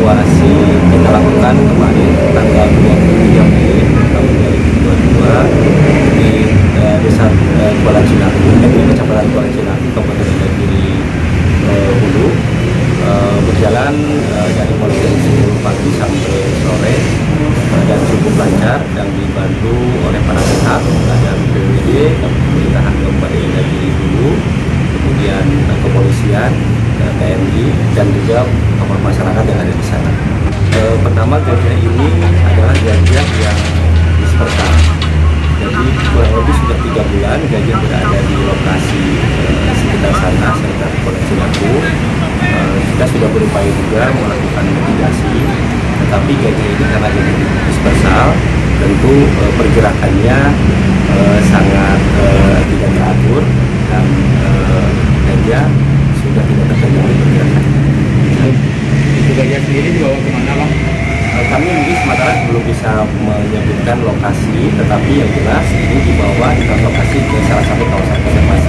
evaluasi kita lakukan kemarin tanggal 23 Mei tahun 2022 di Desa Kuala Cinaku, di Kecamatan Kuala Cinaku, Kabupaten Indragiri Hulu, berjalan dari mulai 10 pagi sampai sore dan cukup lancar dan dibantu oleh para pihak, ada BPBD, pemerintahan Kabupaten Indragiri Hulu, kemudian kepolisian, TNI, dan juga tokoh masyarakat yang ada di sana. Pertama, gajah ini adalah gajah yang dispersal. Jadi kurang lebih sudah 3 bulan gajah berada di lokasi sekitar sana, sekitar Kuala Cinaku. Kita sudah berupaya juga melakukan mitigasi, tetapi gajah ini karena gajah dispersal, tentu pergerakannya sangat tidak teratur dan gajah sudah tidak terkendali pergerakan. Itu gajah sendiri dibawa kemana, Bang? Kami di Sumatera belum bisa menyebutkan lokasi, tetapi yang jelas ini dibawa di lokasi ke salah satu kawasan konservasi